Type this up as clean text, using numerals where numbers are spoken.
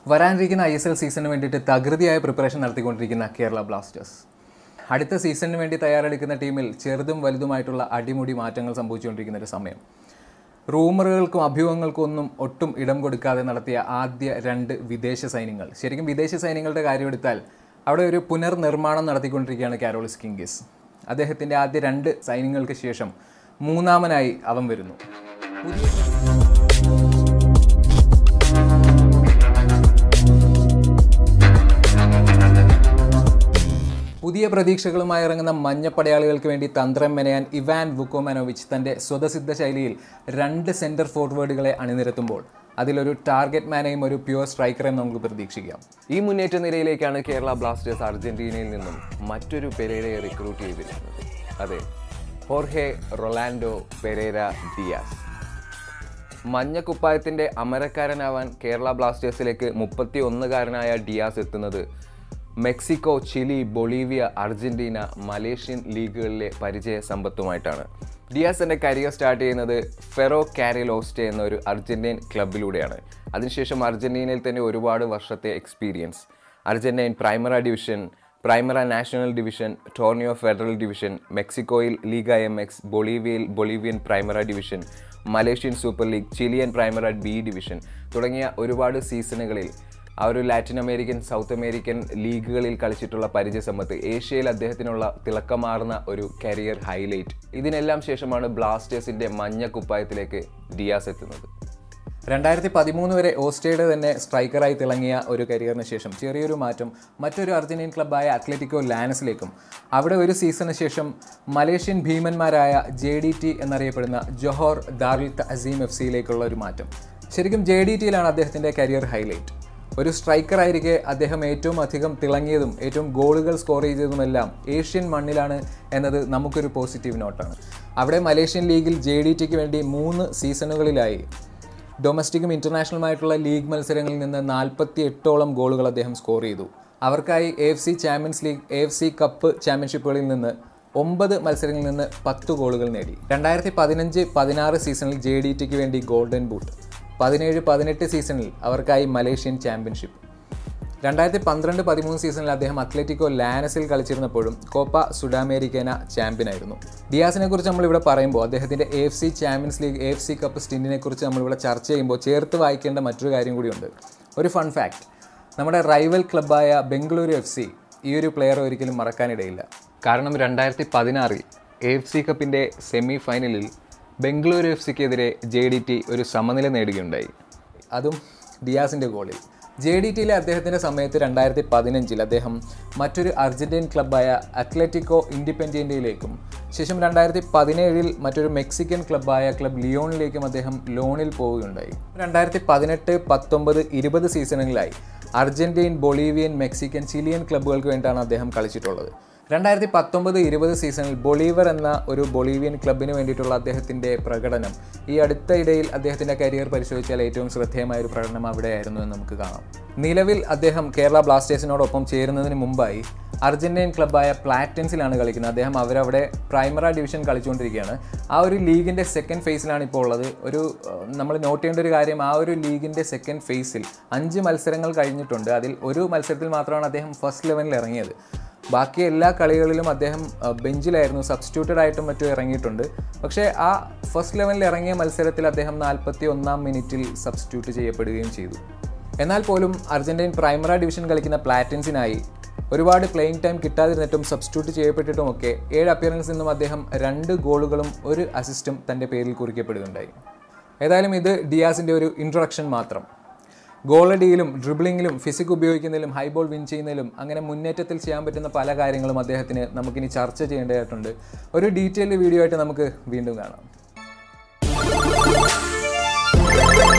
വരാനിരിക്കുന്ന ISL സീസണിന് വേണ്ടിയിട്ട് തകൃതിയായ preparation നടത്തിക്കൊണ്ടിരിക്കുന്ന കേരള ബ്ലാസ്റ്റേഴ്സ്. അടുത്ത സീസണിന് വേണ്ടി തയ്യാറെടുക്കുന്ന ടീമിൽ ചെറുതും വലുതുമായിട്ടുള്ള അടിമുടി മാറ്റങ്ങൾ സംഭവിച്ചുകൊണ്ടിരിക്കുന്ന ഒരു സമയം. റൂമറുകൾക്കും അഭ്യൂഹങ്ങൾക്കും ഒട്ടും ഇടം കൊടുക്കാതെ നടത്തിയ ആദ്യ 2 വിദേശ സൈന്യങ്ങൾ. ശരിക്കും വിദേശ സൈന്യങ്ങളുടെ കാര്യമെടുത്താൽ അവിടെ ഒരു പുനർനിർമ്മാണം നടത്തിക്കൊണ്ടിരിക്കുകയാണ് കാരോളിസ് കിംഗിസ്. അദ്ദേഹത്തിൻ്റെ ആദ്യ 2 സൈന്യങ്ങൾക്ക് ശേഷം മൂന്നാമനായി അവൻ വരുന്നു. പുതിയ പ്രതീക്ഷകളുമായി ഇറങ്ങുന്ന മഞ്ഞപ്പടയാളികൾക്ക് വേണ്ടി തന്ത്രം മെനയാൻ ഇവാൻ വുക്കോമാനോവിച്ച് തൻ്റെ സ്വതസിദ്ധ ശൈലിയിൽ 2 സെൻറ്റർ ഫോർവേഡുകളെ അണിനിരത്തുമ്പോൾ അതിലൊരു ടാർഗറ്റ് മാനെയും ഒരു പ്യുവർ സ്ട്രൈക്കറെയും നമുക്ക് പ്രതീക്ഷിക്കാം. ഈ മുന്നേറ്റ നിരയിലേക്കാണ് കേരള ബ്ലാസ്റ്റേഴ്സ് അർജന്റീനയിൽ നിന്നും മറ്റൊരു പെരേരയെ റിക്രൂട്ട് ചെയ്തിരിക്കുന്നത്. അതെ, ഹോർഹെ റൊളാൻഡോ പെരേര ഡിയാസ്. മഞ്ഞക്കുപ്പായത്തിൻ്റെ അമരക്കാരനാവാൻ കേരള ബ്ലാസ്റ്റേഴ്സിലേക്ക് 31-കാരനായ ഡിയാസ് എത്തുന്നത് Mexico, Chile, Bolivia, Argentina, Malaysian ലീഗുകളിലെ പരിചയ സമ്പത്തുമായിട്ടാണ്. ഡിയാസിൻ്റെ കരിയർ സ്റ്റാർട്ട് ചെയ്യുന്നത് ഫെറോ കാരിലോസ്റ്റെ എന്ന ഒരു അർജന്റീൻ ക്ലബിലൂടെയാണ്. അതിനുശേഷം അർജന്റീനയിൽ തന്നെ ഒരുപാട് വർഷത്തെ experience. Argentine Primera division, Primera national division, Torneo Federal division, മെക്സിക്കോയിൽ ലീഗ MX, ബൊളീവിയയിൽ Bolivian Primera division, Malaysian super league, Chilean Primera B division തുടങ്ങിയ ഒരുപാട് സീസണുകളിൽ ആ ഒരു ലാറ്റിൻ അമേരിക്കൻ, സൗത്ത് അമേരിക്കൻ ലീഗുകളിൽ കളിച്ചിട്ടുള്ള പരിചയസമ്പത്ത് ഏഷ്യയിൽ അദ്ദേഹത്തിനുള്ള തിളക്കമാർന്ന ഒരു കരിയർ ഹൈലൈറ്റ്. ഇതിനെല്ലാം ശേഷമാണ് ബ്ലാസ്റ്റേഴ്സിൻ്റെ മഞ്ഞ കുപ്പായത്തിലേക്ക് ഡിയാസ് എത്തുന്നത്. 2013 വരെ ഓസ്ട്രിയയുടെ തന്നെ സ്ട്രൈക്കറായി തിളങ്ങിയ ഒരു കരിയറിന് ശേഷം ചെറിയൊരു മാറ്റം മറ്റൊരു അർജന്റീൻ ക്ലബ്ബായ അത്ലറ്റിക്കോ ലാനസിലേക്കും, അവിടെ ഒരു സീസണിന് ശേഷം മലേഷ്യൻ ഭീമന്മാരായ JDT എന്നറിയപ്പെടുന്ന ജോഹോർ ദാറുൽ തഅസീം FCയിലേക്കുള്ള ഒരു മാറ്റം. ശരിക്കും JDTയിലാണ് അദ്ദേഹത്തിൻ്റെ കരിയർ ഹൈലൈറ്റ്. ഒരു സ്ട്രൈക്കറായിരിക്കെ അദ്ദേഹം ഏറ്റവും അധികം തിളങ്ങിയതും ഏറ്റവും ഗോളുകൾ സ്കോർ ചെയ്തതുമെല്ലാം ഏഷ്യൻ മണ്ണിലാണ് എന്നത് നമുക്കൊരു പോസിറ്റീവ് നോട്ടാണ്. അവിടെ മലേഷ്യൻ ലീഗിൽ JDTക്ക് വേണ്ടി 3 സീസണുകളിലായി ഡൊമസ്റ്റിക്കും ഇൻ്റർനാഷണലുമായിട്ടുള്ള ലീഗ് മത്സരങ്ങളിൽ നിന്ന് 48ഓളം ഗോളുകൾ അദ്ദേഹം സ്കോർ ചെയ്തു. അവർക്കായി AFC champions league, AFC cup ചാമ്പ്യൻഷിപ്പുകളിൽ നിന്ന് 9 മത്സരങ്ങളിൽ നിന്ന് 10 ഗോളുകൾ നേടി. 2015-16 സീസണിൽ JDTക്ക് വേണ്ടി ഗോൾഡൻ ബൂട്ട്, 17-18 സീസണിൽ അവർക്കായി മലേഷ്യൻ ചാമ്പ്യൻഷിപ്പ്. 2012-13 സീസണിൽ അദ്ദേഹം അത്ലറ്റിക്കോ ലാനസിൽ കളിച്ചിരുന്നപ്പോഴും കോപ്പ സുഡാമേരിക്കേന ചാമ്പ്യനായിരുന്നു. ഡിയാസിനെ കുറിച്ച് നമ്മളിവിടെ പറയുമ്പോൾ അദ്ദേഹത്തിൻ്റെ AFC champions league, AFC cup സ്റ്റിൻറ്റിനെ കുറിച്ച് നമ്മളിവിടെ ചർച്ച ചെയ്യുമ്പോൾ ചേർത്ത് വായിക്കേണ്ട മറ്റൊരു കാര്യം കൂടിയുണ്ട്. ഒരു ഫൺ ഫാക്ട്, നമ്മുടെ റൈവൽ ക്ലബ്ബായ ബംഗളൂരു FC ഈ ഒരു പ്ലെയർ ഒരിക്കലും മറക്കാനിടയില്ല. കാരണം 2016 AFC കപ്പിൻ്റെ സെമി ഫൈനലിൽ ബംഗളൂരു FCക്കെതിരെ JDT ഒരു സമനില നേടുകയുണ്ടായി, അതും ഡിയാസിൻ്റെ ഗോളിൽ. JDTയിലെ അദ്ദേഹത്തിൻ്റെ സമയത്ത് 2015 അദ്ദേഹം മറ്റൊരു അർജന്റീൻ ക്ലബ്ബായ അത്ലറ്റിക്കോ ഇൻഡിപെൻഡൻറ്റയിലേക്കും ശേഷം 2017 മറ്റൊരു മെക്സിക്കൻ ക്ലബ്ബായ ക്ലബ് ലിയോണിലേക്കും അദ്ദേഹം ലോണിൽ പോവുകയുണ്ടായി. 2018, 19, 20 സീസണുകളിലായി അർജന്റീൻ, ബൊളീവിയൻ, മെക്സിക്കൻ, ചിലിയൻ ക്ലബ്ബുകൾക്ക് വേണ്ടിയാണ് അദ്ദേഹം കളിച്ചിട്ടുള്ളത്. 2019-20 സീസണിൽ ബൊളീവർ എന്ന ഒരു ബൊളീവിയൻ ക്ലബിന് വേണ്ടിയിട്ടുള്ള അദ്ദേഹത്തിൻ്റെ പ്രകടനം ഈ അടുത്തയിടയിൽ അദ്ദേഹത്തിൻ്റെ കരിയർ പരിശോധിച്ചാൽ ഏറ്റവും ശ്രദ്ധേയമായ ഒരു പ്രകടനം അവിടെയായിരുന്നു എന്ന് നമുക്ക് കാണാം. നിലവിൽ അദ്ദേഹം കേരള ബ്ലാസ്റ്റേഴ്സിനോടൊപ്പം ചേരുന്നതിന് മുമ്പായി അർജന്റീൻ ക്ലബ്ബായ പ്ലാറ്റൻസിലാണ് കളിക്കുന്നത്. അദ്ദേഹം അവരവിടെ പ്രൈമറ ഡിവിഷൻ കളിച്ചുകൊണ്ടിരിക്കുകയാണ്. ആ ഒരു ലീഗിൻ്റെ സെക്കൻഡ് ഫേസിലാണ് ഇപ്പോൾ ഉള്ളത്. നമ്മൾ നോട്ട് ചെയ്യേണ്ട ഒരു കാര്യം, ആ ഒരു ലീഗിൻ്റെ സെക്കൻഡ് ഫേസിൽ 5 മത്സരങ്ങൾ കഴിഞ്ഞിട്ടുണ്ട്. അതിൽ ഒരു മത്സരത്തിൽ മാത്രമാണ് അദ്ദേഹം ഫസ്റ്റ് 11-ൽ ഇറങ്ങിയത്. ബാക്കി എല്ലാ കളികളിലും അദ്ദേഹം ബെഞ്ചിലായിരുന്നു, സബ്സ്റ്റിറ്റ്യൂട്ടഡ് ആയിട്ടും മറ്റും ഇറങ്ങിയിട്ടുണ്ട്. പക്ഷേ ആ ഫസ്റ്റ് 11-ൽ ഇറങ്ങിയ മത്സരത്തിൽ അദ്ദേഹം 41-ാം മിനിറ്റിൽ സബ്സ്റ്റിറ്റ്യൂട്ട് ചെയ്യപ്പെടുകയും ചെയ്തു. എന്നാൽ പോലും അർജന്റീൻ പ്രൈമറ ഡിവിഷൻ കളിക്കുന്ന പ്ലാറ്റൻസിനായി ഒരുപാട് പ്ലേയിങ് ടൈം കിട്ടാതിരുന്നിട്ടും സബ്സ്റ്റിറ്റ്യൂട്ട് ചെയ്യപ്പെട്ടിട്ടുമൊക്കെ 7 അപ്പിയറൻസിൽ നിന്നും അദ്ദേഹം 2 ഗോളുകളും 1 അസിസ്റ്റും തൻ്റെ പേരിൽ കുറിക്കപ്പെടുകയുണ്ടായി. ഏതായാലും ഇത് ഡിയാസിൻ്റെ ഒരു ഇൻട്രൊഡക്ഷൻ മാത്രം. ഗോളടിയിലും ഡ്രിബ്ലിങ്ങിലും ഫിസിക് ഉപയോഗിക്കുന്നതിലും ഹൈബോൾ വിൻ ചെയ്യുന്നതിലും അങ്ങനെ മുന്നേറ്റത്തിൽ ചെയ്യാൻ പറ്റുന്ന പല കാര്യങ്ങളും അദ്ദേഹത്തിന് നമുക്കിനി ചർച്ച ചെയ്യേണ്ടതായിട്ടുണ്ട്. ഒരു ഡീറ്റെയിൽഡ് വീഡിയോ ആയിട്ട് നമുക്ക് വീണ്ടും കാണാം.